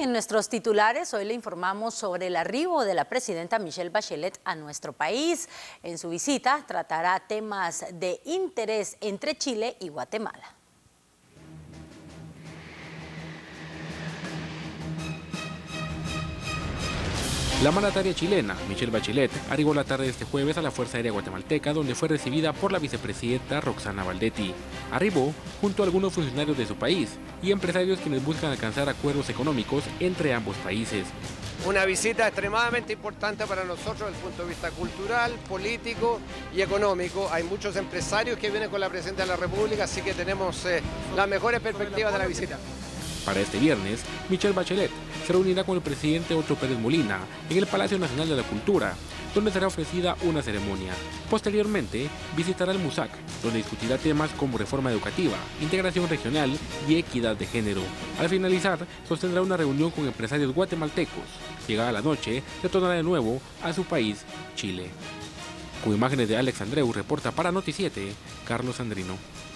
en nuestros titulares hoy le informamos sobre el arribo de la presidenta Michelle Bachelet a nuestro país. En su visita tratará temas de interés entre Chile y Guatemala. La mandataria chilena, Michelle Bachelet, arribó la tarde de este jueves a la Fuerza Aérea Guatemalteca, donde fue recibida por la vicepresidenta Roxana Valdetti. Arribó junto a algunos funcionarios de su país y empresarios quienes buscan alcanzar acuerdos económicos entre ambos países. Una visita extremadamente importante para nosotros desde el punto de vista cultural, político y económico. Hay muchos empresarios que vienen con la presidenta de la República, así que tenemos las mejores perspectivas de la visita. Para este viernes, Michelle Bachelet se reunirá con el presidente Otto Pérez Molina en el Palacio Nacional de la Cultura, donde será ofrecida una ceremonia. Posteriormente, visitará el MUSAC, donde discutirá temas como reforma educativa, integración regional y equidad de género. Al finalizar, sostendrá una reunión con empresarios guatemaltecos. Llegada la noche, retornará de nuevo a su país, Chile. Con imágenes de Alex Andreu, reporta para Noti7, Carlos Andrino.